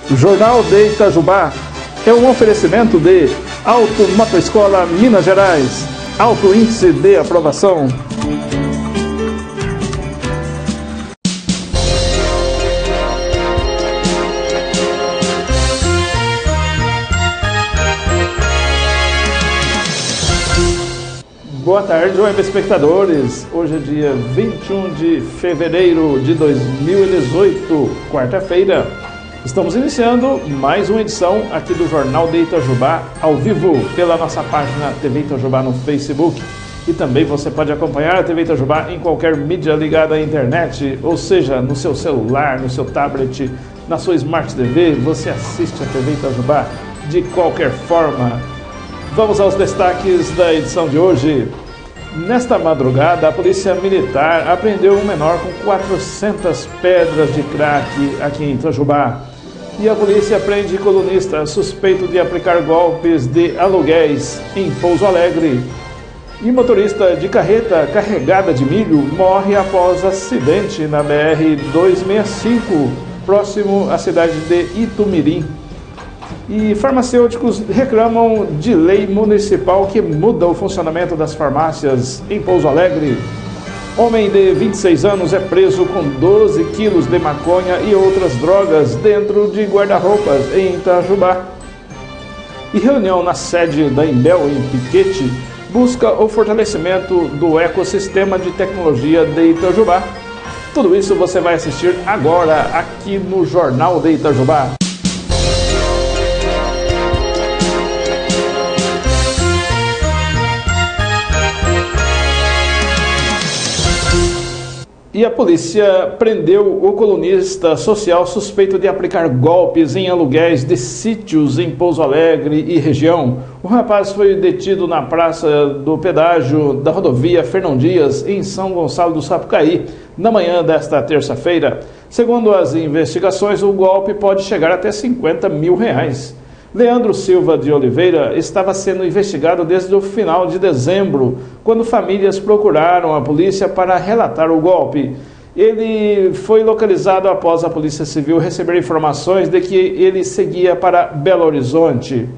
Jornal de Itajubá é um oferecimento de Auto Motoescola Minas Gerais, alto índice de aprovação. Boa tarde, web espectadores. Hoje é dia 21 de fevereiro de 2018, quarta-feira. Estamos iniciando mais uma edição aqui do Jornal de Itajubá, ao vivo, pela nossa página TV Itajubá no Facebook. E também você pode acompanhar a TV Itajubá em qualquer mídia ligada à internet, ou seja, no seu celular, no seu tablet, na sua Smart TV, você assiste a TV Itajubá de qualquer forma. Vamos aos destaques da edição de hoje. Nesta madrugada, a Polícia Militar apreendeu um menor com 400 pedras de crack aqui em Itajubá. E a polícia prende colunista suspeito de aplicar golpes de aluguéis em Pouso Alegre. E motorista de carreta carregada de milho morre após acidente na BR-265, próximo à cidade de Itumirim. E farmacêuticos reclamam de lei municipal que muda o funcionamento das farmácias em Pouso Alegre. Homem de 26 anos é preso com 12 quilos de maconha e outras drogas dentro de guarda-roupas em Itajubá. E reunião na sede da Imbel, em Piquete, busca o fortalecimento do ecossistema de tecnologia de Itajubá. Tudo isso você vai assistir agora aqui no Jornal de Itajubá. E a polícia prendeu o colunista social suspeito de aplicar golpes em aluguéis de sítios em Pouso Alegre e região. O rapaz foi detido na praça do pedágio da rodovia Fernão Dias, em São Gonçalo do Sapucaí, na manhã desta terça-feira. Segundo as investigações, o golpe pode chegar até R$50 mil. Leandro Silva de Oliveira estava sendo investigado desde o final de dezembro, quando famílias procuraram a polícia para relatar o golpe. Ele foi localizado após a Polícia Civil receber informações de que ele seguia para Belo Horizonte.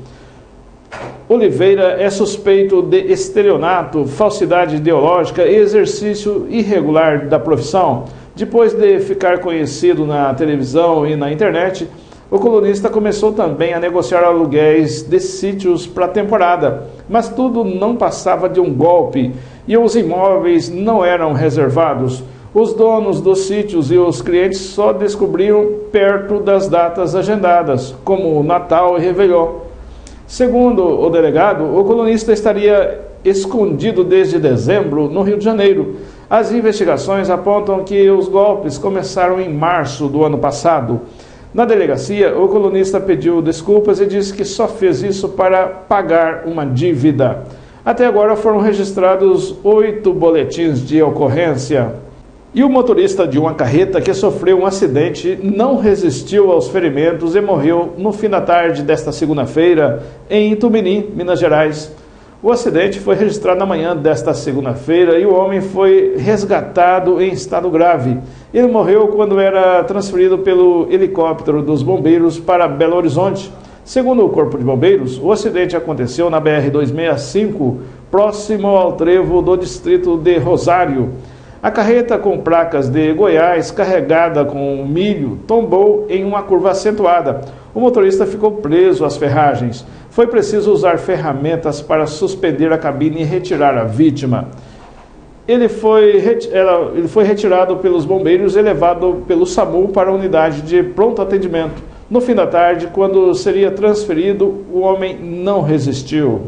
Oliveira é suspeito de estelionato, falsidade ideológica e exercício irregular da profissão. Depois de ficar conhecido na televisão e na internet, o colunista começou também a negociar aluguéis de sítios para a temporada, mas tudo não passava de um golpe e os imóveis não eram reservados. Os donos dos sítios e os clientes só descobriram perto das datas agendadas, como Natal e Réveillon. Segundo o delegado, o colunista estaria escondido desde dezembro no Rio de Janeiro. As investigações apontam que os golpes começaram em março do ano passado. Na delegacia, o colunista pediu desculpas e disse que só fez isso para pagar uma dívida. Até agora foram registrados 8 boletins de ocorrência. E o motorista de uma carreta que sofreu um acidente não resistiu aos ferimentos e morreu no fim da tarde desta segunda-feira em Itumirim, Minas Gerais. O acidente foi registrado na manhã desta segunda-feira e o homem foi resgatado em estado grave. Ele morreu quando era transferido pelo helicóptero dos bombeiros para Belo Horizonte. Segundo o Corpo de Bombeiros, o acidente aconteceu na BR-265, próximo ao trevo do distrito de Rosário. A carreta com placas de Goiás, carregada com milho, tombou em uma curva acentuada. O motorista ficou preso às ferragens. Foi preciso usar ferramentas para suspender a cabine e retirar a vítima. Ele foi retirado pelos bombeiros e levado pelo SAMU para a unidade de pronto atendimento. No fim da tarde, quando seria transferido, o homem não resistiu.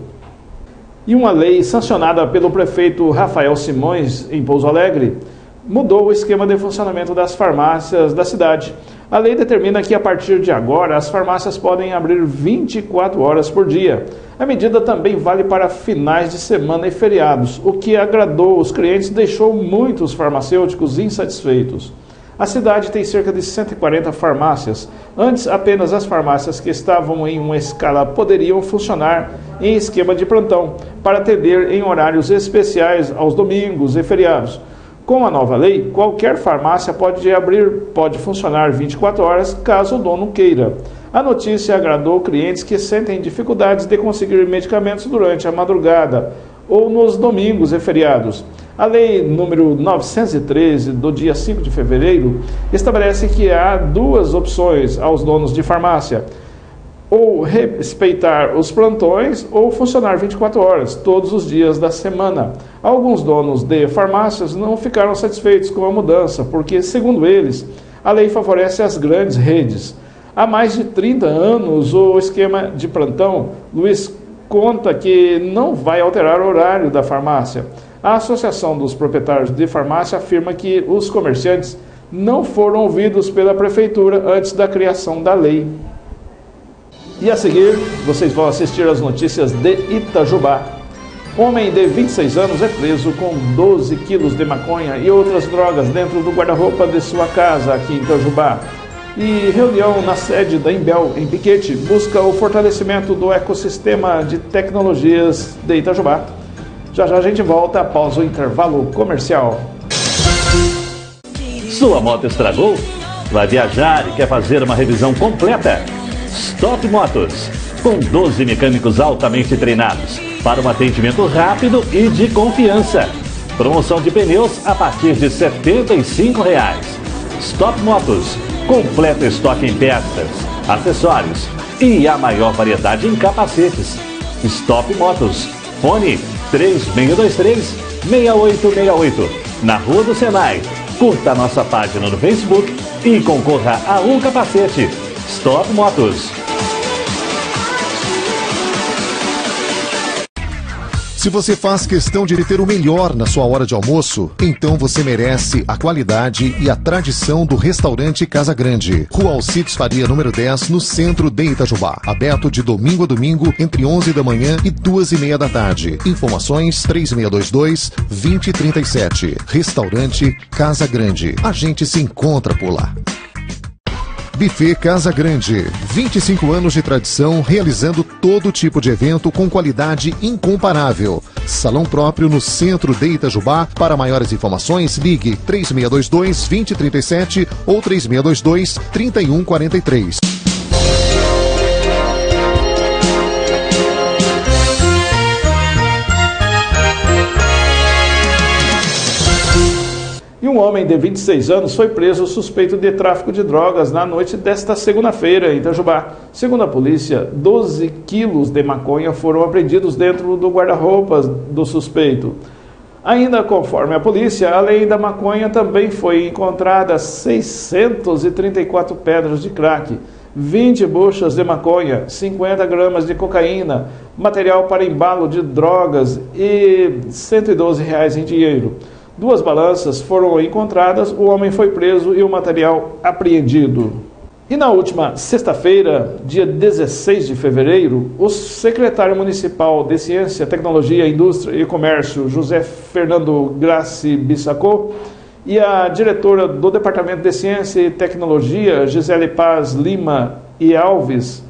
E uma lei sancionada pelo prefeito Rafael Simões, em Pouso Alegre, mudou o esquema de funcionamento das farmácias da cidade. A lei determina que, a partir de agora, as farmácias podem abrir 24 horas por dia. A medida também vale para finais de semana e feriados, o que agradou os clientes e deixou muitos farmacêuticos insatisfeitos. A cidade tem cerca de 140 farmácias. Antes, apenas as farmácias que estavam em uma escala poderiam funcionar em esquema de plantão, para atender em horários especiais aos domingos e feriados. Com a nova lei, qualquer farmácia pode funcionar 24 horas caso o dono queira. A notícia agradou clientes que sentem dificuldades de conseguir medicamentos durante a madrugada ou nos domingos e feriados. A Lei número 913, do dia 5 de fevereiro, estabelece que há duas opções aos donos de farmácia: ou respeitar os plantões ou funcionar 24 horas, todos os dias da semana. Alguns donos de farmácias não ficaram satisfeitos com a mudança, porque, segundo eles, a lei favorece as grandes redes. Há mais de 30 anos, o esquema de plantão, Luiz conta que não vai alterar o horário da farmácia. A Associação dos Proprietários de Farmácia afirma que os comerciantes não foram ouvidos pela Prefeitura antes da criação da lei. E a seguir, vocês vão assistir às notícias de Itajubá. Homem de 26 anos é preso com 12 quilos de maconha e outras drogas dentro do guarda-roupa de sua casa aqui em Itajubá. E reunião na sede da Imbel, em Piquete, busca o fortalecimento do ecossistema de tecnologias de Itajubá. Já já a gente volta após o intervalo comercial. Sua moto estragou? Vai viajar e quer fazer uma revisão completa? Stop Motos, com 12 mecânicos altamente treinados para um atendimento rápido e de confiança. Promoção de pneus a partir de R$ 75. Stop Motos, completo estoque em peças, acessórios e a maior variedade em capacetes. Stop Motos, fone 3623-6868, na Rua do Senai. Curta a nossa página no Facebook e concorra a um capacete. Stop Motos. Se você faz questão de ter o melhor na sua hora de almoço, então você merece a qualidade e a tradição do restaurante Casa Grande. Rua Alcides Faria, número 10, no centro de Itajubá. Aberto de domingo a domingo, entre 11 da manhã e 2h30 da tarde. Informações 3622-2037. Restaurante Casa Grande. A gente se encontra por lá. Buffet Casa Grande, 25 anos de tradição, realizando todo tipo de evento com qualidade incomparável. Salão próprio no centro de Itajubá. Para maiores informações, ligue 3622-2037 ou 3622-3143. E um homem de 26 anos foi preso suspeito de tráfico de drogas na noite desta segunda-feira em Itajubá. Segundo a polícia, 12 quilos de maconha foram apreendidos dentro do guarda-roupas do suspeito. Ainda conforme a polícia, além da maconha também foi encontrada 634 pedras de crack, 20 buchas de maconha, 50 gramas de cocaína, material para embalo de drogas e R$ 112 em dinheiro. 2 balanças foram encontradas, o homem foi preso e o material apreendido. E na última sexta-feira, dia 16 de fevereiro, o secretário municipal de Ciência, Tecnologia, Indústria e Comércio, José Fernando Grassi Bissacô, e a diretora do Departamento de Ciência e Tecnologia, Gisele Paz Lima e Alves,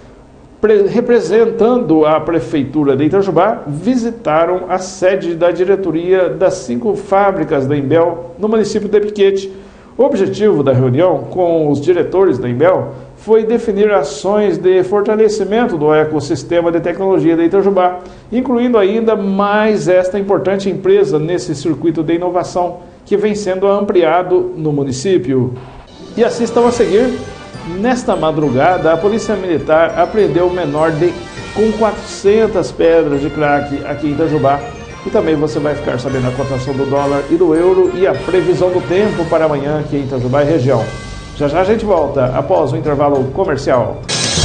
representando a Prefeitura de Itajubá, visitaram a sede da diretoria das 5 fábricas da Imbel no município de Piquete. O objetivo da reunião com os diretores da Imbel foi definir ações de fortalecimento do ecossistema de tecnologia de Itajubá, incluindo ainda mais esta importante empresa nesse circuito de inovação que vem sendo ampliado no município. E assistam a seguir. Nesta madrugada, a Polícia Militar apreendeu um menor com 400 pedras de crack aqui em Itajubá. E também você vai ficar sabendo a cotação do dólar e do euro e a previsão do tempo para amanhã aqui em Itajubá e região. Já já a gente volta após o intervalo comercial.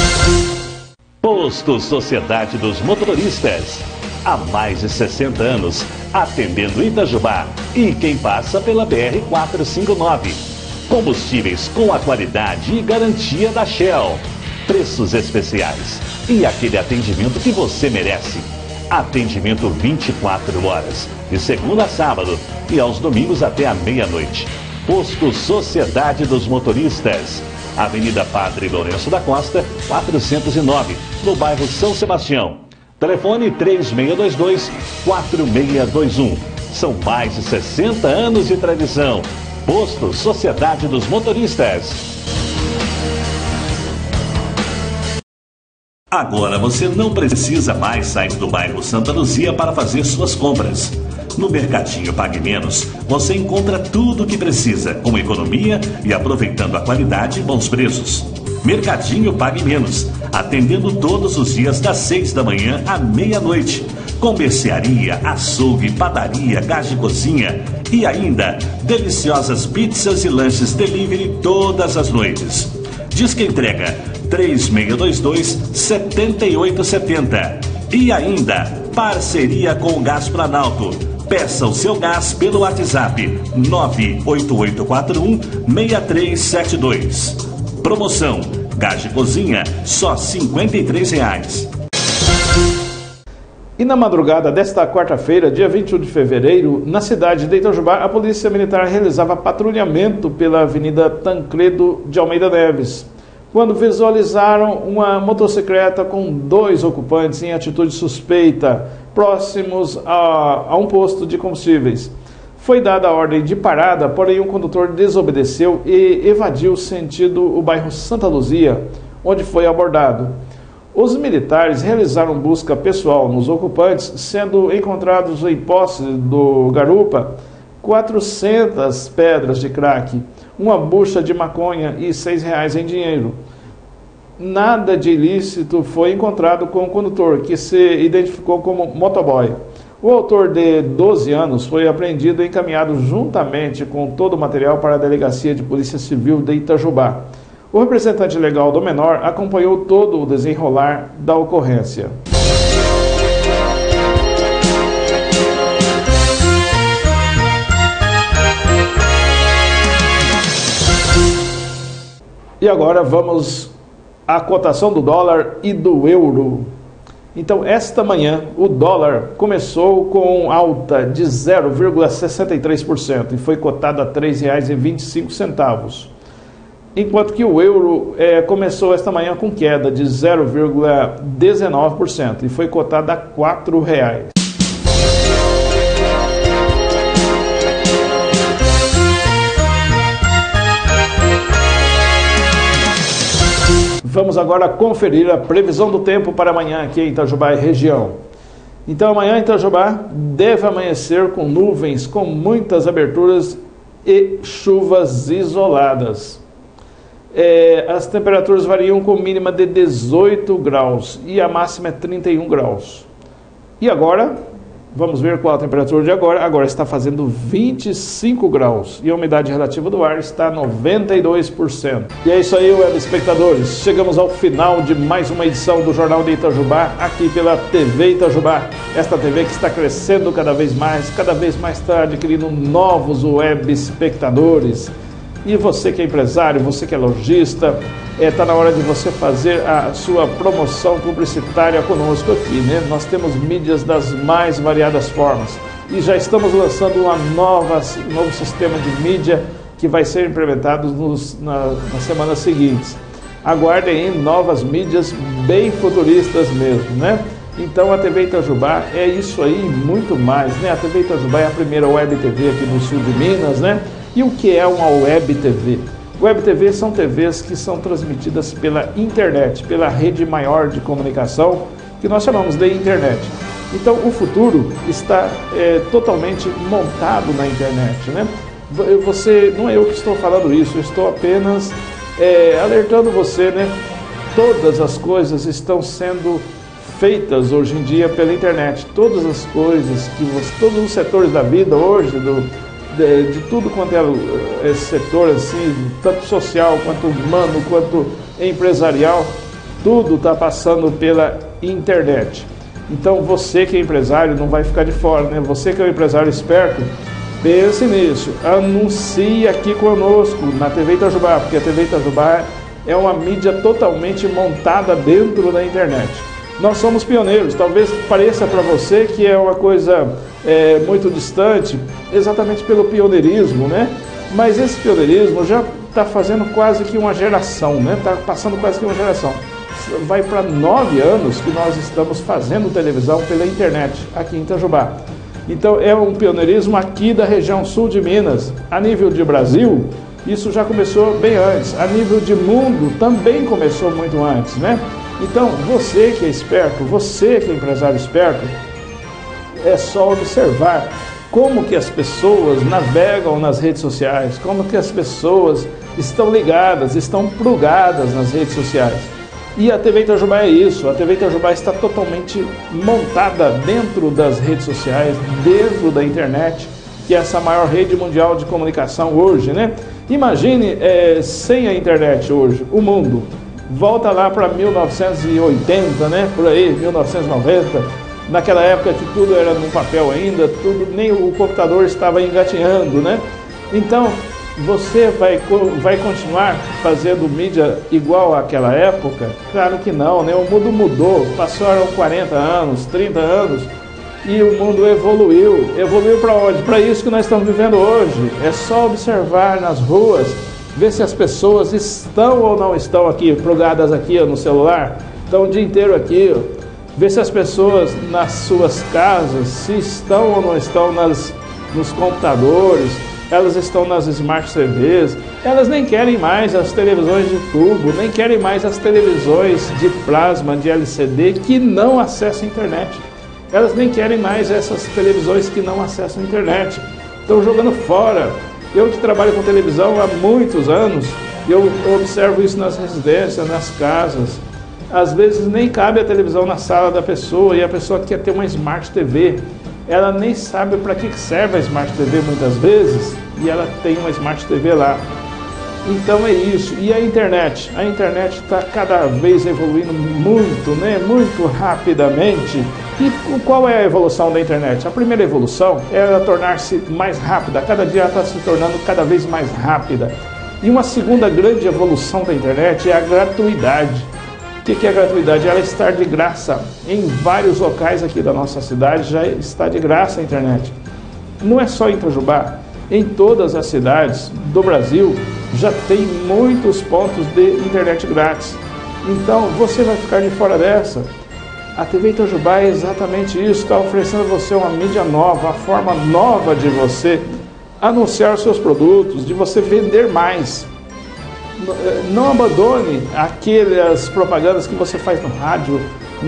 Posto Sociedade dos Motoristas. Há mais de 60 anos, atendendo Itajubá e quem passa pela BR-459. Combustíveis com a qualidade e garantia da Shell. Preços especiais e aquele atendimento que você merece. Atendimento 24 horas, de segunda a sábado e aos domingos até a meia-noite. Posto Sociedade dos Motoristas. Avenida Padre Lourenço da Costa, 409, no bairro São Sebastião. Telefone 3622-4621. São mais de 60 anos de tradição. Posto Sociedade dos Motoristas. Agora você não precisa mais sair do bairro Santa Luzia para fazer suas compras. No Mercadinho Pague Menos, você encontra tudo o que precisa, com economia e aproveitando a qualidade e bons preços. Mercadinho Pague Menos, atendendo todos os dias das 6 da manhã à meia-noite. Com mercearia, açougue, padaria, gás de cozinha e ainda deliciosas pizzas e lanches delivery todas as noites. Disque entrega 3622-7870. E ainda, parceria com o Gás Planalto. Peça o seu gás pelo WhatsApp 98841-6372. Promoção, gás de cozinha, só R$ 53,00. E na madrugada desta quarta-feira, dia 21 de fevereiro, na cidade de Itajubá, a Polícia Militar realizava patrulhamento pela Avenida Tancredo de Almeida Neves, quando visualizaram uma motocicleta com 2 ocupantes em atitude suspeita, próximos a um posto de combustíveis. Foi dada a ordem de parada, porém o condutor desobedeceu e evadiu sentido o bairro Santa Luzia, onde foi abordado. Os militares realizaram busca pessoal nos ocupantes, sendo encontrados em posse do garupa 400 pedras de crack, uma bucha de maconha e R$ 6,00 em dinheiro. Nada de ilícito foi encontrado com o condutor, que se identificou como motoboy. O autor de 12 anos foi apreendido e encaminhado juntamente com todo o material para a Delegacia de Polícia Civil de Itajubá. O representante legal do menor acompanhou todo o desenrolar da ocorrência. E agora vamos à cotação do dólar e do euro. Então, esta manhã, o dólar começou com alta de 0,63% e foi cotado a R$ 3,25. Enquanto que o euro começou esta manhã com queda de 0,19% e foi cotado a R$ 4,00. Vamos agora conferir a previsão do tempo para amanhã aqui em Itajubá e região. Então amanhã em Itajubá deve amanhecer com nuvens, com muitas aberturas e chuvas isoladas. As temperaturas variam com mínima de 18 graus e a máxima é 31 graus. E agora, vamos ver qual a temperatura de agora. Agora está fazendo 25 graus e a umidade relativa do ar está 92%. E é isso aí, web espectadores. Chegamos ao final de mais uma edição do Jornal de Itajubá, aqui pela TV Itajubá. Esta TV que está crescendo cada vez mais está adquirindo novos web espectadores. E você que é empresário, você que é lojista, está na hora de você fazer a sua promoção publicitária conosco aqui, né? Nós temos mídias das mais variadas formas e já estamos lançando um novo sistema de mídia que vai ser implementado nas semanas seguintes. Aguardem aí novas mídias bem futuristas mesmo, né? Então a TV Itajubá é isso aí e muito mais, né? A TV Itajubá é a primeira web TV aqui no sul de Minas, né? E o que é uma web TV? Web TV são TVs que são transmitidas pela internet, pela rede maior de comunicação, que nós chamamos de internet. Então o futuro está totalmente montado na internet, né? Não é eu que estou falando isso, eu estou apenas alertando você, né? Todas as coisas estão sendo feitas hoje em dia pela internet. Todas as coisas, todos os setores da vida hoje, de tudo quanto é setor, assim, tanto social, quanto humano, quanto empresarial, tudo está passando pela internet. Então você que é empresário não vai ficar de fora, né? Você que é um empresário esperto, pense nisso, anuncie aqui conosco na TV Itajubá, porque a TV Itajubá é uma mídia totalmente montada dentro da internet. Nós somos pioneiros, talvez pareça para você que é uma coisa muito distante, exatamente pelo pioneirismo, né? Mas esse pioneirismo já está fazendo quase que uma geração, né? Está passando quase que uma geração. Vai para 9 anos que nós estamos fazendo televisão pela internet aqui em Itajubá. Então é um pioneirismo aqui da região sul de Minas. A nível de Brasil, Isso já começou bem antes. A nível de mundo também começou muito antes, né? Então, você que é esperto, você que é empresário esperto, é só observar como que as pessoas navegam nas redes sociais, como que as pessoas estão ligadas, estão plugadas nas redes sociais. E a TV Itajubá é isso, a TV Itajubá está totalmente montada dentro das redes sociais, dentro da internet, que é essa maior rede mundial de comunicação hoje, né? Imagine sem a internet hoje, o mundo. Volta lá para 1980, né? Por aí, 1990, naquela época que tudo era no papel ainda, nem o computador estava engatinhando, né? Então, você vai continuar fazendo mídia igual àquela época? Claro que não, né? O mundo mudou, passaram 40 anos, 30 anos e o mundo evoluiu. Evoluiu para onde? Para isso que nós estamos vivendo hoje. É só observar nas ruas, ver se as pessoas estão ou não estão aqui, plugadas aqui no celular, estão o dia inteiro aqui. Ver se as pessoas nas suas casas, se estão ou não estão nos computadores, elas estão nas Smart TVs, elas nem querem mais as televisões de tubo, nem querem mais as televisões de plasma, de LCD, que não acessam a internet. Elas nem querem mais essas televisões que não acessam a internet. Estão jogando fora. Eu que trabalho com televisão há muitos anos, eu observo isso nas residências, nas casas. Às vezes nem cabe a televisão na sala da pessoa e a pessoa quer ter uma Smart TV. Ela nem sabe para que serve a Smart TV muitas vezes e ela tem uma Smart TV lá. Então é isso. E a internet? A internet está cada vez evoluindo muito, né? Muito rapidamente. E qual é a evolução da internet? A primeira evolução é ela tornar-se mais rápida. Cada dia ela está se tornando cada vez mais rápida. E uma segunda grande evolução da internet é a gratuidade. O que é a gratuidade? Ela estar de graça. Em vários locais aqui da nossa cidade já está de graça a internet. Não é só em Itajubá. Em todas as cidades do Brasil já tem muitos pontos de internet grátis. Então você vai ficar de fora dessa. A TV Itajubá é exatamente isso, está oferecendo a você uma mídia nova, uma forma nova de você anunciar os seus produtos, de você vender mais. Não abandone aquelas propagandas que você faz no rádio,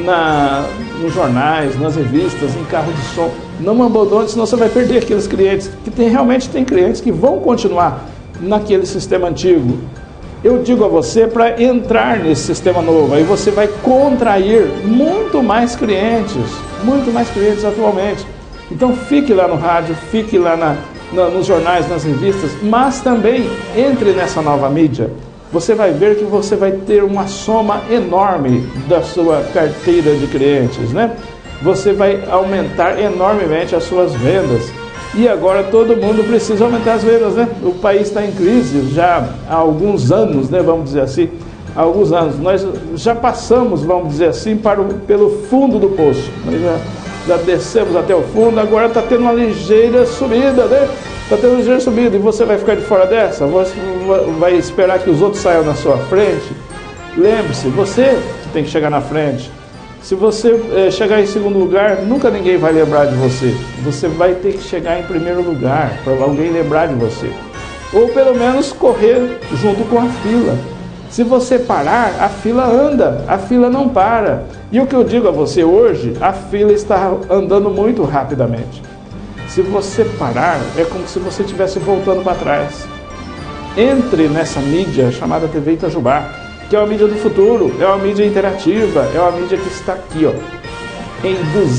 nos jornais, nas revistas, em carro de som. Não abandone, senão você vai perder aqueles clientes, que realmente tem clientes que vão continuar naquele sistema antigo. Eu digo a você para entrar nesse sistema novo, aí você vai contrair muito mais clientes atualmente. Então fique lá no rádio, fique lá nos jornais, nas revistas, mas também entre nessa nova mídia. Você vai ver que você vai ter uma soma enorme da sua carteira de clientes, né? Você vai aumentar enormemente as suas vendas. E agora todo mundo precisa aumentar as vendas, né? O país está em crise já há alguns anos, né? Vamos dizer assim, há alguns anos. Nós já passamos, vamos dizer assim, pelo fundo do poço. Nós já descemos até o fundo, agora está tendo uma ligeira subida, né? Está tendo uma ligeira subida e você vai ficar de fora dessa? Você vai esperar que os outros saiam na sua frente? Lembre-se, você tem que chegar na frente. Se você chegar em segundo lugar, nunca ninguém vai lembrar de você. Você vai ter que chegar em primeiro lugar para alguém lembrar de você. Ou pelo menos correr junto com a fila. Se você parar, a fila anda, a fila não para. E o que eu digo a você hoje, a fila está andando muito rapidamente. Se você parar, é como se você estivesse voltando para trás. Entre nessa mídia chamada TV Itajubá, que é uma mídia do futuro, é uma mídia interativa, é uma mídia que está aqui, ó, em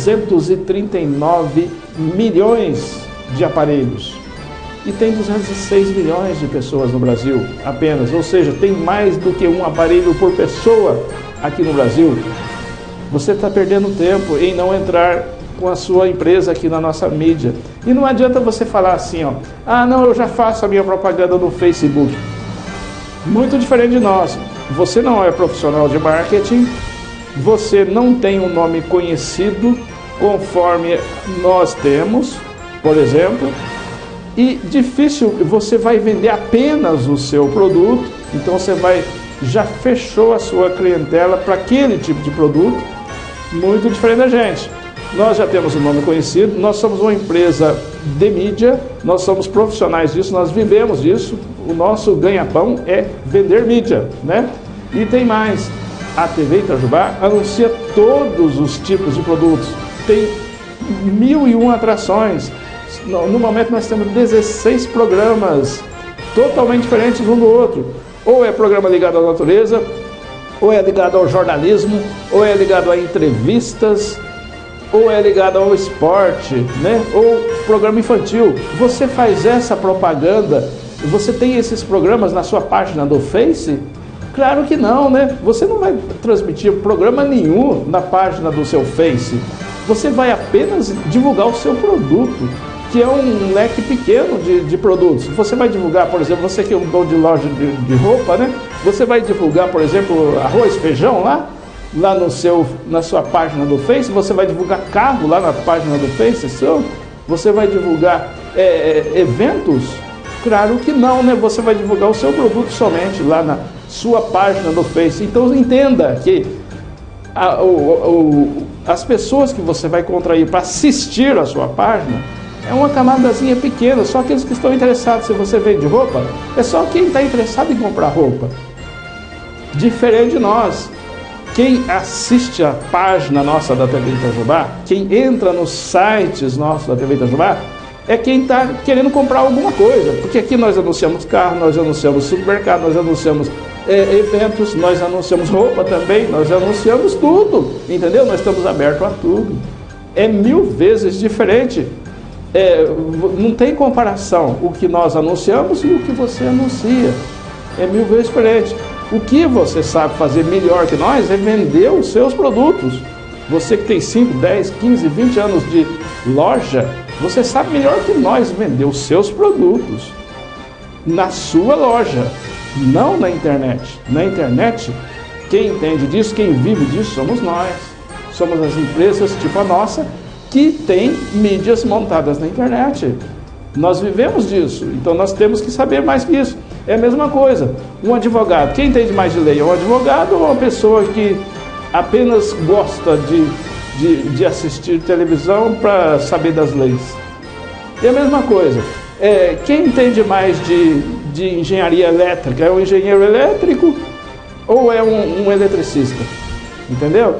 239 milhões de aparelhos. E tem 206 milhões de pessoas no Brasil apenas, ou seja, tem mais do que um aparelho por pessoa aqui no Brasil. Você está perdendo tempo em não entrar com a sua empresa aqui na nossa mídia. E não adianta você falar assim, ó, ah não, eu já faço a minha propaganda no Facebook. Muito diferente de nós. Você não é profissional de marketing, você não tem um nome conhecido conforme nós temos, por exemplo, e difícil, você vai vender apenas o seu produto, então você já fechou a sua clientela para aquele tipo de produto, muito diferente da gente. nós já temos um nome conhecido, nós somos uma empresa de mídia, nós somos profissionais disso, nós vivemos disso, o nosso ganha-pão é vender mídia, né? E tem mais, a TV Itajubá anuncia todos os tipos de produtos, tem 1001 atrações, no momento nós temos 16 programas totalmente diferentes um do outro, ou é programa ligado à natureza, ou é ligado ao jornalismo, ou é ligado a entrevistas, ou é ligado ao esporte, né? Ou programa infantil. Você faz essa propaganda, você tem esses programas na sua página do Face? Claro que não, né? Você não vai transmitir programa nenhum na página do seu Face. Você vai apenas divulgar o seu produto, que é um leque pequeno de produtos. Você vai divulgar, por exemplo, você que é um dono de loja de roupa, né? Você vai divulgar, por exemplo, arroz, feijão lá na sua página do Face, você vai divulgar carro lá na página do Face, você vai divulgar eventos? Claro que não, né? Você vai divulgar o seu produto somente lá na sua página do Face. Então entenda que as pessoas que você vai contrair para assistir a sua página é uma camadazinha pequena, só aqueles que estão interessados. Se você vende roupa, é só quem está interessado em comprar roupa. Diferente de nós. Quem assiste a página nossa da TV Itajubá, quem entra nos sites nossos da TV Itajubá, é quem está querendo comprar alguma coisa. Porque aqui nós anunciamos carro, nós anunciamos supermercado, nós anunciamos eventos, nós anunciamos roupa também, nós anunciamos tudo, entendeu? Nós estamos abertos a tudo. É 1000 vezes diferente. Não tem comparação o que nós anunciamos e o que você anuncia. É 1000 vezes diferente. O que você sabe fazer melhor que nós é vender os seus produtos. Você que tem 5, 10, 15, 20 anos de loja, você sabe melhor que nós vender os seus produtos na sua loja, não na internet. Na internet, quem entende disso, quem vive disso, somos nós. Somos as empresas tipo a nossa que tem mídias montadas na internet. Nós vivemos disso, então nós temos que saber mais que isso. É a mesma coisa, um advogado, quem entende mais de lei é um advogado ou uma pessoa que apenas gosta de assistir televisão para saber das leis? É a mesma coisa, quem entende mais de engenharia elétrica é um engenheiro elétrico ou é um eletricista? Entendeu?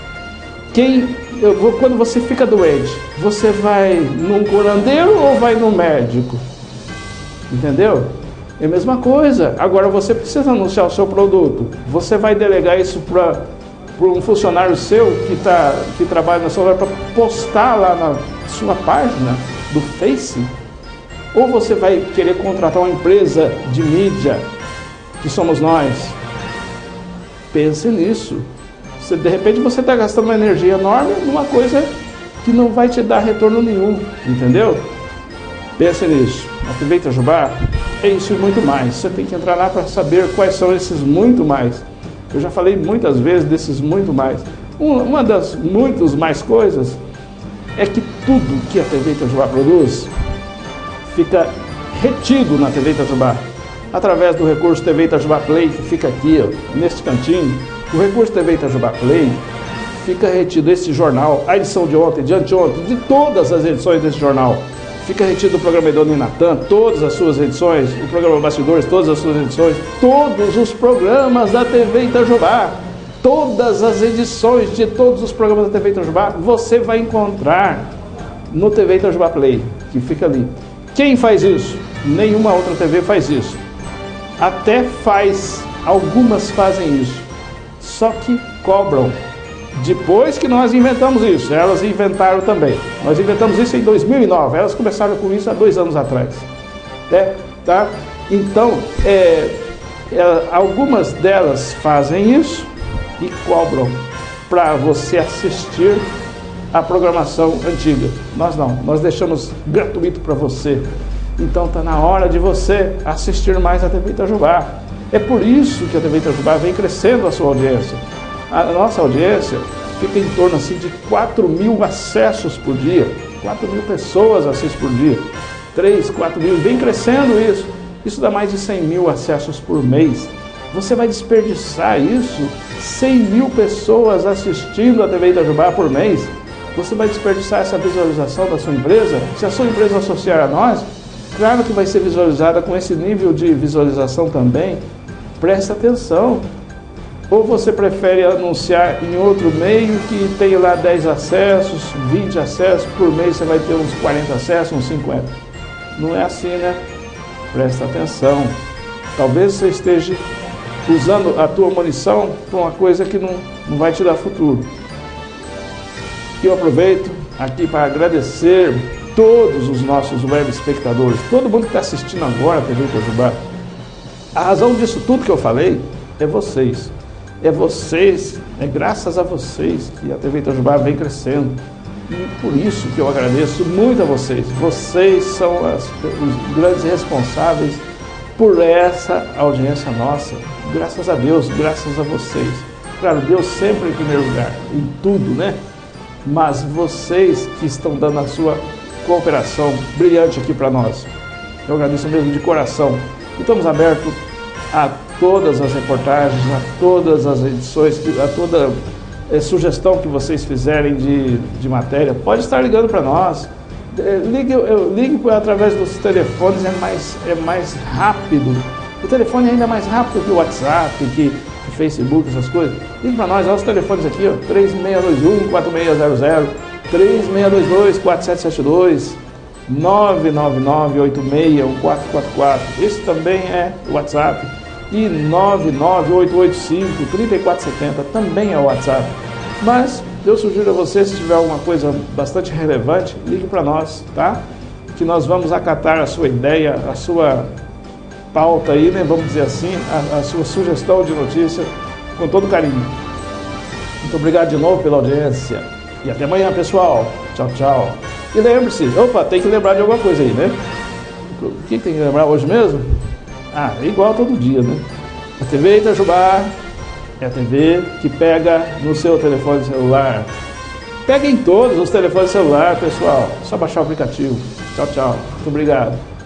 Quando você fica doente, você vai num curandeiro ou vai num médico? Entendeu? É a mesma coisa. Agora você precisa anunciar o seu produto. Você vai delegar isso para um funcionário seu que trabalha na sua loja para postar lá na sua página do Face? Ou você vai querer contratar uma empresa de mídia, que somos nós? Pense nisso. De repente você está gastando uma energia enorme numa coisa que não vai te dar retorno nenhum, entendeu? Pense nisso. A TV Itajubá é isso e muito mais. Você tem que entrar lá para saber quais são esses muito mais. Eu já falei muitas vezes desses muito mais. Uma das muitas mais coisas é que tudo que a TV Itajubá produz fica retido na TV Itajubá, através do recurso TV Itajubá Play, que fica aqui, ó, neste cantinho. O recurso TV Itajubá Play fica retido esse jornal, a edição de ontem, de anteontem, de todas as edições desse jornal. Fica retido o programa Edoni Natan, todas as suas edições, o programa Bastidores, todas as suas edições, todos os programas da TV Itajubá, todas as edições de todos os programas da TV Itajubá, você vai encontrar no TV Itajubá Play, que fica ali. Quem faz isso? Nenhuma outra TV faz isso. Até faz, algumas fazem isso, só que cobram. Depois que nós inventamos isso, elas inventaram também. Nós inventamos isso em 2009, elas começaram com isso há 2 anos atrás. Tá? Então, algumas delas fazem isso e cobram para você assistir a programação antiga. Nós não, nós deixamos gratuito para você. Então está na hora de você assistir mais a TV Itajubá. É por isso que a TV Itajubá vem crescendo a sua audiência. A nossa audiência fica em torno assim, de 4.000 acessos por dia. 4.000 pessoas assistem por dia. 3, 4.000, vem crescendo isso. Isso dá mais de 100.000 acessos por mês. Você vai desperdiçar isso? 100.000 pessoas assistindo a TV Itajubá por mês? Você vai desperdiçar essa visualização da sua empresa? Se a sua empresa associar a nós, claro que vai ser visualizada com esse nível de visualização também. Presta atenção. Ou você prefere anunciar em outro meio que tem lá 10 acessos, 20 acessos, por mês você vai ter uns 40 acessos, uns 50. Não é assim, né? Presta atenção. Talvez você esteja usando a tua munição para uma coisa que não vai te dar futuro. E eu aproveito aqui para agradecer todos os nossos web espectadores, todo mundo que está assistindo agora a TV Itajubá. A razão disso tudo que eu falei é vocês. É vocês, é graças a vocês que a TV Itajubá vem crescendo. E por isso que eu agradeço muito a vocês. Vocês são os grandes responsáveis por essa audiência nossa. Graças a Deus, graças a vocês. Claro, Deus sempre em primeiro lugar, em tudo, né? Mas vocês que estão dando a sua cooperação brilhante aqui para nós. Eu agradeço mesmo de coração. E estamos abertos a todas as reportagens, a todas as edições, a toda sugestão que vocês fizerem de matéria. Pode estar ligando para nós. Ligue através dos telefones, é mais rápido. O telefone é ainda mais rápido que o WhatsApp, que o Facebook, essas coisas. Ligue para nós, olha os telefones aqui, ó, 3621-4600, 3622-4772, 999-86-1444. Esse também é o WhatsApp. E 99885-3470 também é o WhatsApp. Mas eu sugiro a você, se tiver alguma coisa bastante relevante, ligue para nós, tá? Que nós vamos acatar a sua ideia, a sua pauta aí, né? Vamos dizer assim, a sua sugestão de notícia com todo carinho. Muito obrigado de novo pela audiência. E até amanhã, pessoal. Tchau, tchau. E lembre-se, tem que lembrar de alguma coisa aí, né? O que tem que lembrar hoje mesmo? Ah, é igual todo dia, né? A TV Itajubá é a TV que pega no seu telefone celular. Pega em todos os telefones celulares, pessoal. Só baixar o aplicativo. Tchau, tchau. Muito obrigado.